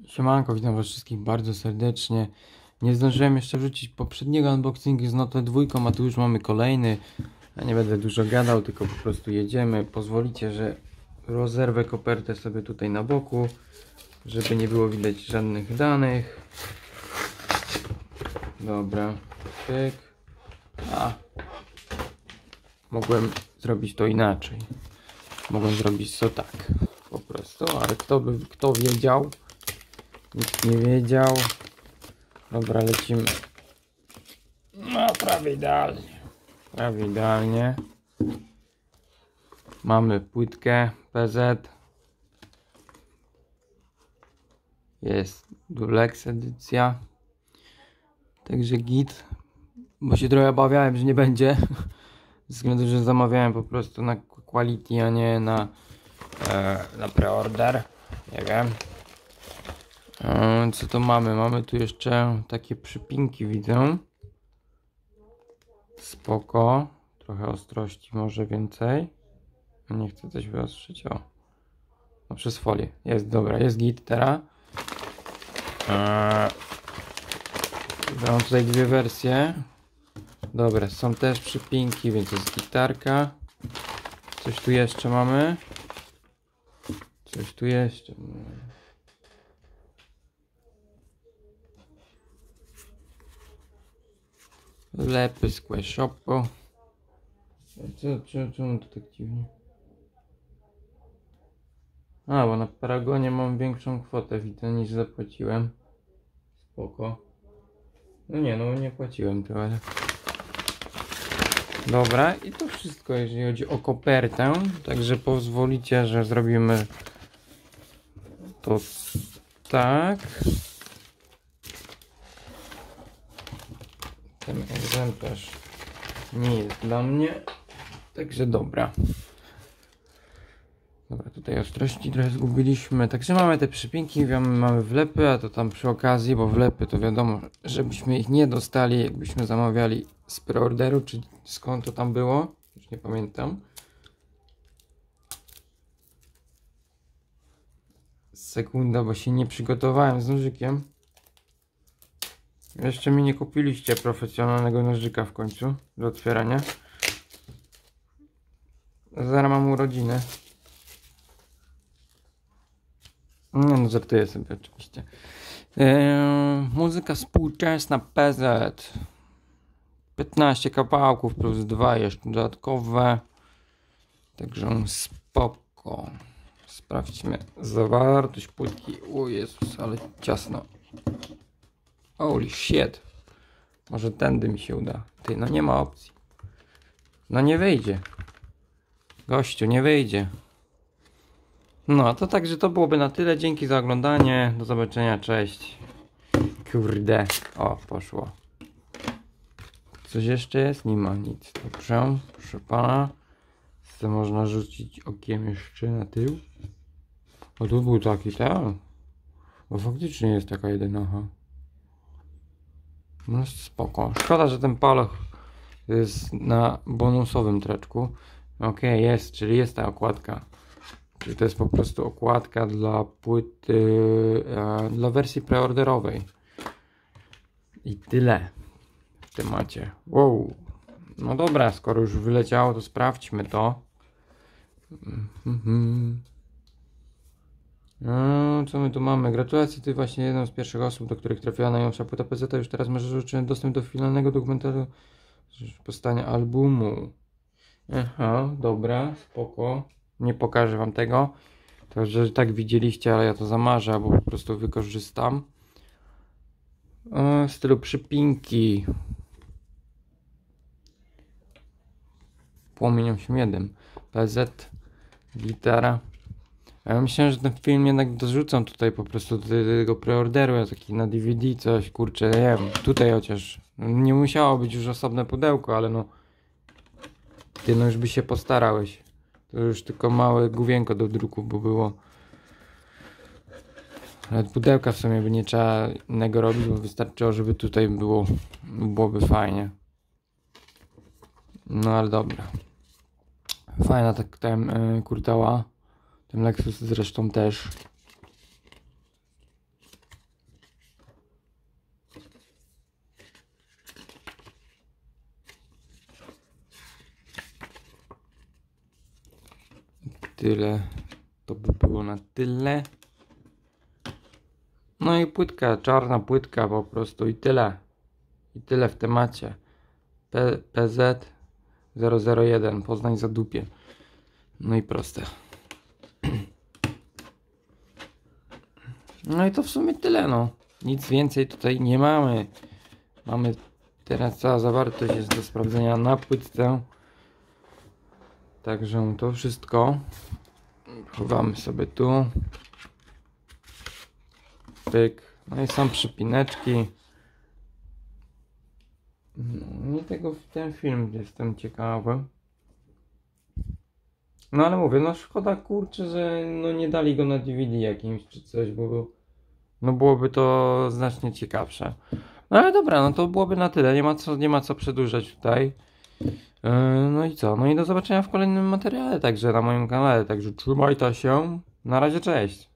Siemanko, witam was wszystkich bardzo serdecznie. Nie zdążyłem jeszcze wrzucić poprzedniego unboxingu z Note 2, a tu już mamy kolejny. Ja nie będę dużo gadał, tylko po prostu jedziemy. Pozwolicie, że rozerwę kopertę sobie tutaj na boku, żeby nie było widać żadnych danych. Dobra, pyk. Mogłem zrobić to inaczej. Mogłem zrobić to tak, po prostu, ale kto wiedział? Nikt nie wiedział. Dobra, lecimy. No, prawie idealnie. Prawie idealnie. Mamy płytkę PZ. Jest Dulex edycja. Także git. Bo się trochę obawiałem, że nie będzie. Ze względu, że zamawiałem po prostu na quality, a nie na preorder. Nie wiem. Co to mamy? Mamy tu jeszcze takie przypinki, widzę. Spoko. Trochę ostrości, może więcej. Nie chcę coś wyostrzyć. O. No przez folię. Jest dobra, jest git teraz. Mam tutaj dwie wersje. Dobra, są też przypinki, więc jest gitarka. Coś tu jeszcze mamy. Coś tu jeszcze. Lepy z Queshopu. Czemu to tak dziwnie? A, bo na Paragonie mam większą kwotę, widzę, niż zapłaciłem. Spoko. No nie płaciłem to, ale... Dobra, i to wszystko, jeżeli chodzi o kopertę. Także pozwolicie, że zrobimy to tak. Ten egzemplarz nie jest dla mnie. Także dobra. Dobra, tutaj ostrości trochę zgubiliśmy. Także mamy te przypinki, mamy wlepy, a to tam przy okazji, bo wlepy to wiadomo, żebyśmy ich nie dostali, jakbyśmy zamawiali z preorderu, czy skąd to tam było. Już nie pamiętam. Sekunda, bo się nie przygotowałem z nożykiem. Jeszcze mi nie kupiliście profesjonalnego nożyka w końcu do otwierania. Zaraz mam urodziny. No żartuję sobie oczywiście. Muzyka współczesna PZ. 15 kawałków plus 2 jeszcze dodatkowe. Także spoko. Sprawdźmy zawartość płytki. O Jezus, ale ciasno. Holy shit. Może tędy mi się uda. Ty, no nie ma opcji. No nie wyjdzie. Gościu, nie wyjdzie. No, to także to byłoby na tyle. Dzięki za oglądanie. Do zobaczenia, cześć. Kurde. O, poszło. Coś jeszcze jest? Nie ma nic. Dobrze, proszę pana. Co można rzucić okiem jeszcze na tył? O, tu był taki, tak? Bo faktycznie jest taka jedynacha. No spoko. Szkoda, że ten paluch jest na bonusowym traczku. Okej, jest, czyli jest ta okładka. Czyli to jest po prostu okładka dla płyty, dla wersji preorderowej. I tyle w temacie. Wow. No dobra, skoro już wyleciało, to sprawdźmy to. No, co my tu mamy? Gratulacje, ty właśnie jedną z pierwszych osób, do których trafiła najnowsza płyta PZ. Już teraz możesz otrzymać dostęp do finalnego dokumentu powstania albumu. Aha, dobra, spoko. Nie pokażę wam tego. To, że tak widzieliście, ale ja to zamarzę, albo po prostu wykorzystam. W stylu przypinki. Płomień 8.1. PZ. Gitara. Ja myślałem, że ten film jednak dorzucam tutaj po prostu do tego preorderu, ja taki na DVD coś, kurczę, nie wiem, tutaj chociaż nie musiało być już osobne pudełko, ale no ty no już by się postarałeś. To już tylko małe główienko do druku by było. Nawet pudełka w sumie by nie trzeba innego robić, bo wystarczyło, żeby tutaj byłoby fajnie. No ale dobra. Fajna tak tam kurtała. Ten Lexus zresztą też. tyle. To by było na tyle. No i płytka, czarna płytka po prostu i tyle. I tyle w temacie. PZ 001 Poznań Zadupie. No i proste. No i to w sumie tyle, no. Nic więcej tutaj nie mamy. Mamy teraz cała zawartość jest do sprawdzenia na płytce. Także to wszystko chowamy sobie tu. Pyk. No i są przypineczki. No i tego w ten film jestem ciekawy. No ale mówię, no szkoda kurczę, że no nie dali go na DVD jakimś czy coś, bo no byłoby to znacznie ciekawsze. No ale dobra, no to byłoby na tyle, nie ma co przedłużać tutaj. No i co? No i do zobaczenia w kolejnym materiale, także na moim kanale, także trzymajcie się. Na razie, cześć.